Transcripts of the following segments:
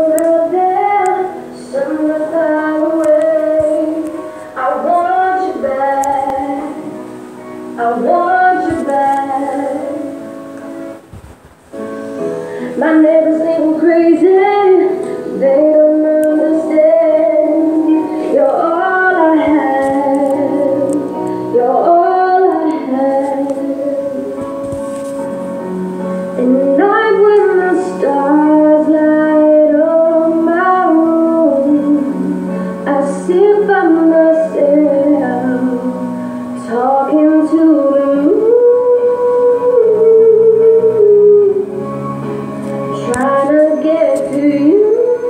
Out there, somewhere far away, I want you back. I want you back. My neighbors think I'm crazy. They don't understand. You're all I have. You're all I have. And night when the stars light up my room, I sit by myself, talking to the moon, trying to get to you.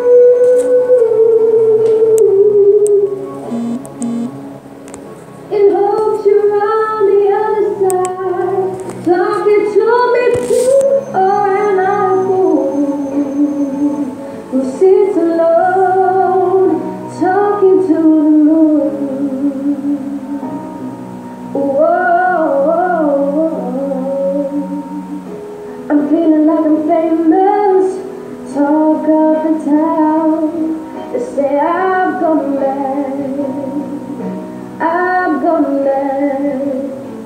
In hopes you're on the other side, talking to me too. Or am I a fool who sits alone, talking to the moon? Whoa, I'm feeling like I'm famous. Talk of the town. They say I've gone mad. I've gone mad.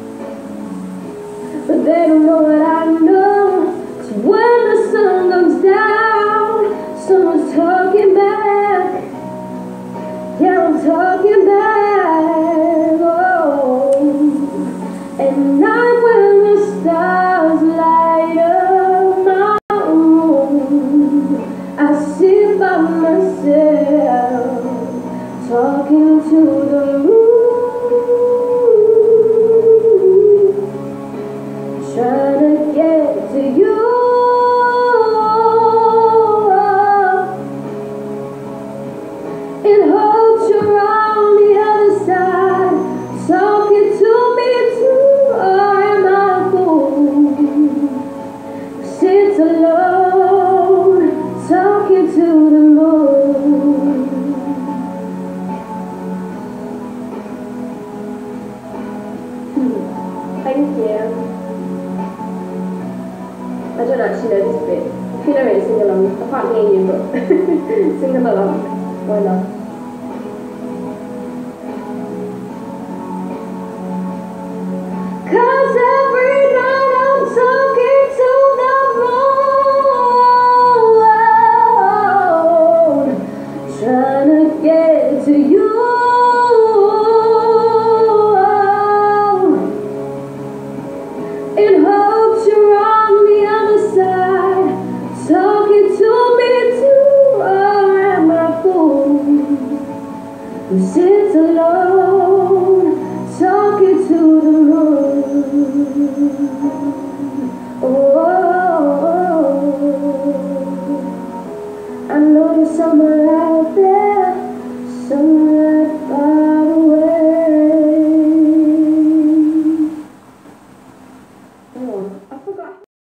But they don't know what I know. So when the sun goes down, someone's talking back. Yeah, I'm talking back. Oh. And night when the stars light up my room, I sit by myself, talking to the moon, trying to get to you. In hopes you're on the other side, talking to me too. Or am I a fool who sits alone, talking to the moon? Thank you. I don't actually know this bit. If you know it, sing along. I can't hear you, but sing along. Why not? Cause every night I'm talking to the moon, trying to get to you. In hopes you're on the other side, talking to me too. Or am I a fool who sits